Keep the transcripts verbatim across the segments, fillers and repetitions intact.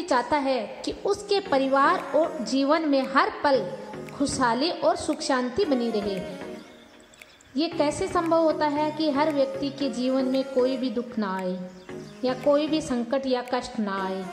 व्यक्ति चाहता है कि उसके परिवार और जीवन में हर पल खुशहाली और सुख शांति बनी रहे। ये कैसे संभव होता है कि हर व्यक्ति के जीवन में कोई भी दुख ना आए या कोई भी संकट या कष्ट ना आए।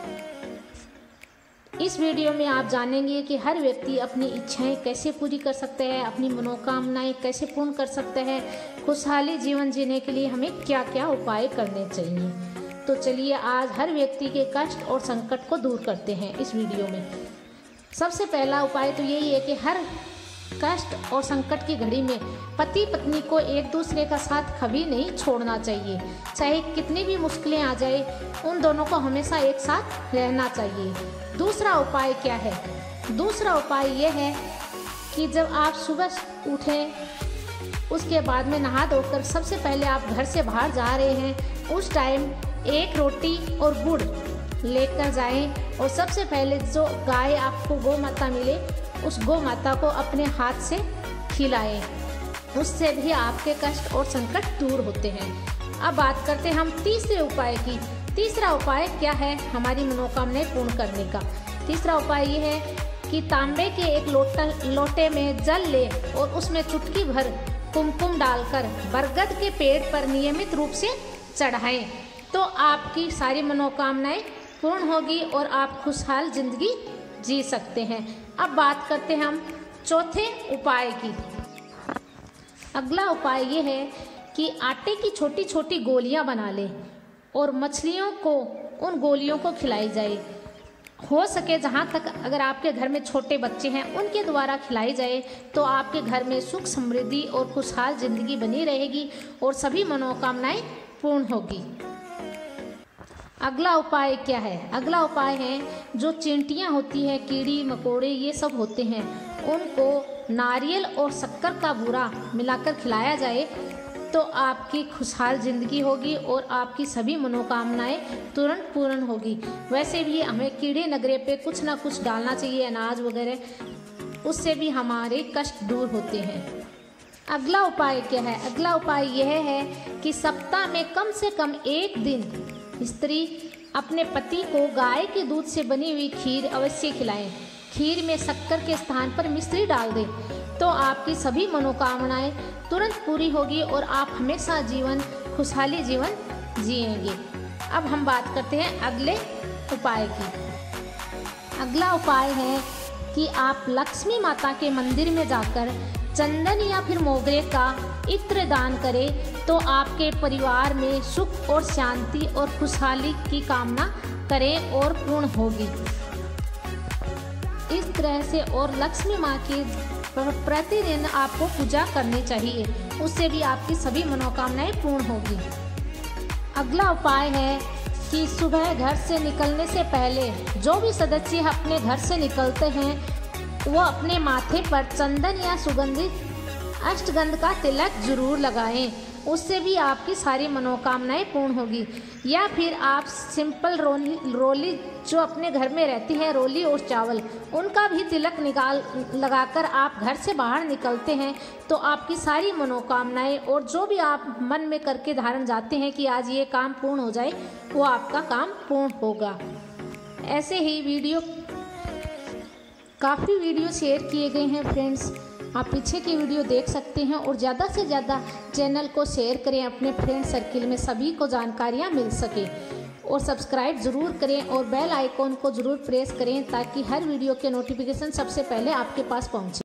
इस वीडियो में आप जानेंगे कि हर व्यक्ति अपनी इच्छाएं कैसे पूरी कर सकते हैं, अपनी मनोकामनाएं कैसे पूर्ण कर सकते हैं। खुशहाली जीवन जीने के लिए हमें क्या क्या उपाय करने चाहिए। तो चलिए आज हर व्यक्ति के कष्ट और संकट को दूर करते हैं इस वीडियो में। सबसे पहला उपाय तो यही है कि हर कष्ट और संकट की घड़ी में पति पत्नी को एक दूसरे का साथ कभी नहीं छोड़ना चाहिए। चाहे कितनी भी मुश्किलें आ जाए, उन दोनों को हमेशा एक साथ रहना चाहिए। दूसरा उपाय क्या है? दूसरा उपाय यह है कि जब आप सुबह उठें, उसके बाद में नहा धोकर सबसे पहले आप घर से बाहर जा रहे हैं, उस टाइम एक रोटी और गुड़ लेकर जाएं और सबसे पहले जो गाय आपको गौ माता मिले उस गौ माता को अपने हाथ से खिलाएं। उससे भी आपके कष्ट और संकट दूर होते हैं। अब बात करते हैं हम तीसरे उपाय की। तीसरा उपाय क्या है हमारी मनोकामनाएं पूर्ण करने का? तीसरा उपाय ये है कि तांबे के एक लोटा लोटे में जल ले और उसमें चुटकी भर कुमकुम डालकर बरगद के पेड़ पर नियमित रूप से चढ़ाएं, तो आपकी सारी मनोकामनाएं पूर्ण होगी और आप खुशहाल जिंदगी जी सकते हैं। अब बात करते हैं हम चौथे उपाय की। अगला उपाय ये है कि आटे की छोटी छोटी गोलियां बना लें और मछलियों को उन गोलियों को खिलाई जाए। हो सके जहाँ तक अगर आपके घर में छोटे बच्चे हैं उनके द्वारा खिलाई जाए तो आपके घर में सुख समृद्धि और खुशहाल जिंदगी बनी रहेगी और सभी मनोकामनाएं पूर्ण होगी। अगला उपाय क्या है? अगला उपाय है जो चींटियाँ होती हैं, कीड़ी मकोड़े ये सब होते हैं, उनको नारियल और शक्कर का बूरा मिलाकर खिलाया जाए तो आपकी खुशहाल ज़िंदगी होगी और आपकी सभी मनोकामनाएं तुरंत पूर्ण होगी। वैसे भी हमें कीड़े नगरे पे कुछ ना कुछ डालना चाहिए, अनाज वगैरह, उससे भी हमारे कष्ट दूर होते हैं। अगला उपाय क्या है? अगला उपाय यह है कि सप्ताह में कम से कम एक दिन स्त्री अपने पति को गाय के दूध से बनी हुई खीर अवश्य खिलाएं। खीर में शक्कर के स्थान पर मिश्री डाल दें तो आपकी सभी मनोकामनाएं तुरंत पूरी होगी और आप हमेशा जीवन खुशहाली जीवन जिएंगे। अब हम बात करते हैं अगले उपाय की। अगला उपाय है कि आप लक्ष्मी माता के मंदिर में जाकर चंदन या फिर मोगरे का इत्र दान करें तो आपके परिवार में सुख और शांति और खुशहाली की कामना करें और पूर्ण होगी। इस तरह से और लक्ष्मी माँ की प्रतिदिन आपको पूजा करनी चाहिए, उससे भी आपकी सभी मनोकामनाएं पूर्ण होगी। अगला उपाय है कि सुबह घर से निकलने से पहले जो भी सदस्य अपने घर से निकलते हैं वो अपने माथे पर चंदन या सुगंधित अष्टगंध का तिलक जरूर लगाएं, उससे भी आपकी सारी मनोकामनाएं पूर्ण होगी। या फिर आप सिंपल रोली रोली जो अपने घर में रहती है, रोली और चावल, उनका भी तिलक निकाल लगाकर आप घर से बाहर निकलते हैं तो आपकी सारी मनोकामनाएं और जो भी आप मन में करके धारण जाते हैं कि आज ये काम पूर्ण हो जाए, वो आपका काम पूर्ण होगा। ऐसे ही वीडियो काफ़ी वीडियो शेयर किए गए हैं फ्रेंड्स, आप पीछे की वीडियो देख सकते हैं और ज़्यादा से ज़्यादा चैनल को शेयर करें अपने फ्रेंड सर्किल में, सभी को जानकारियाँ मिल सके। और सब्सक्राइब ज़रूर करें और बेल आइकॉन को ज़रूर प्रेस करें ताकि हर वीडियो के नोटिफिकेशन सबसे पहले आपके पास पहुँचे।